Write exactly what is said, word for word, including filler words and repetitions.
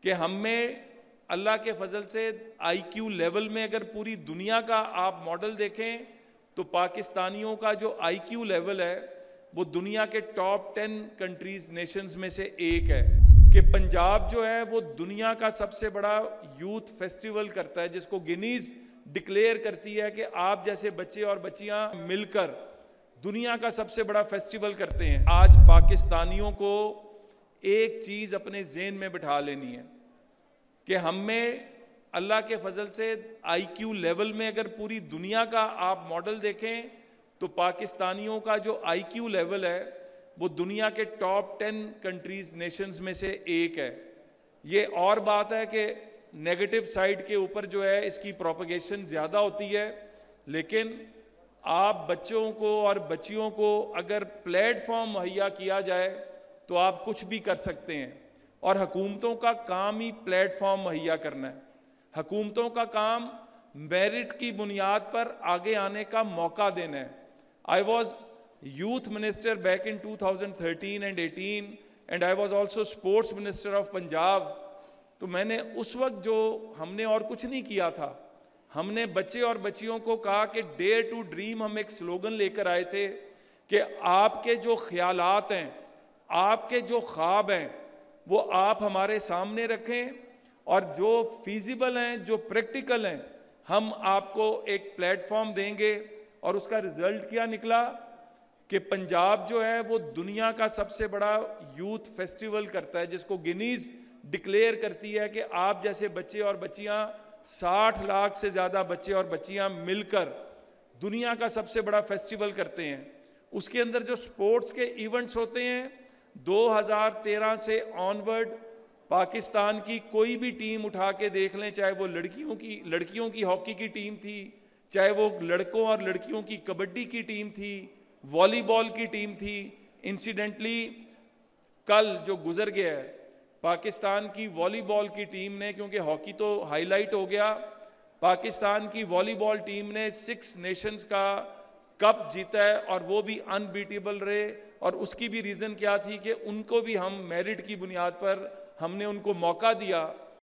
کہ ہم میں اللہ کے فضل سے آئی کیو لیول میں اگر پوری دنیا کا آپ ماڈل دیکھیں تو پاکستانیوں کا جو آئی کیو لیول ہے وہ دنیا کے ٹاپ ٹین کنٹریز نیشنز میں سے ایک ہے. کہ پنجاب جو ہے وہ دنیا کا سب سے بڑا یوتھ فیسٹیول کرتا ہے جس کو گنیز ڈکلیئر کرتی ہے کہ آپ جیسے بچے اور بچیاں مل کر دنیا کا سب سے بڑا فیسٹیول کرتے ہیں. آج پاکستانیوں کو ایک چیز اپنے ذہن میں بٹھا لینی ہے کہ ہم میں اللہ کے فضل سے آئی کیو لیول میں اگر پوری دنیا کا آپ ماڈل دیکھیں تو پاکستانیوں کا جو آئی کیو لیول ہے وہ دنیا کے ٹاپ ٹین کنٹریز نیشنز میں سے ایک ہے. یہ اور بات ہے کہ نیگیٹو سائڈ کے اوپر جو ہے اس کی پروپیگیشن زیادہ ہوتی ہے، لیکن آپ بچوں کو اور بچیوں کو اگر پلیٹ فارم مہیا کیا جائے تو آپ کچھ بھی کر سکتے ہیں. اور حکومتوں کا کام ہی پلیٹ فارم مہیا کرنا ہے. حکومتوں کا کام میرٹ کی بنیاد پر آگے آنے کا موقع دینا ہے. I was youth minister back in two thousand thirteen and eighteen and I was also sports minister of Punjab. تو میں نے اس وقت جو ہم نے اور کچھ نہیں کیا تھا، ہم نے بچے اور بچیوں کو کہا کہ ڈیئر ٹو ڈریم، ہم ایک سلوگن لے کر آئے تھے کہ آپ کے جو خیالات ہیں، آپ کے جو خواب ہیں وہ آپ ہمارے سامنے رکھیں، اور جو فیزیبل ہیں، جو پریکٹیکل ہیں، ہم آپ کو ایک پلیٹ فارم دیں گے. اور اس کا رزلٹ کیا نکلا کہ پنجاب جو ہے وہ دنیا کا سب سے بڑا یوتھ فیسٹیول کرتا ہے جس کو گنیز ڈکلیئر کرتی ہے کہ آپ جیسے بچے اور بچیاں ساٹھ لاکھ سے زیادہ بچے اور بچیاں مل کر دنیا کا سب سے بڑا فیسٹیول کرتے ہیں. اس کے اندر جو سپورٹس کے ایونٹس ہوتے ہیں، دو ہزار تیرہ سے آنورڈ پاکستان کی کوئی بھی ٹیم اٹھا کے دیکھ لیں، چاہے وہ لڑکیوں کی لڑکیوں کی ہاکی کی ٹیم تھی، چاہے وہ لڑکوں اور لڑکیوں کی کبڈی کی ٹیم تھی، والی بال کی ٹیم تھی. انسیڈنٹلی کل جو گزر گیا ہے پاکستان کی والی بال کی ٹیم نے، کیونکہ ہاکی تو ہائی لائٹ ہو گیا، پاکستان کی والی بال ٹیم نے سکس نیشنز کا کپ جیتا ہے اور وہ بھی ان بیٹیبل رہے. اور اس کی بھی ریزن کیا تھی کہ ان کو بھی ہم میرٹ کی بنیاد پر ہم نے ان کو موقع دیا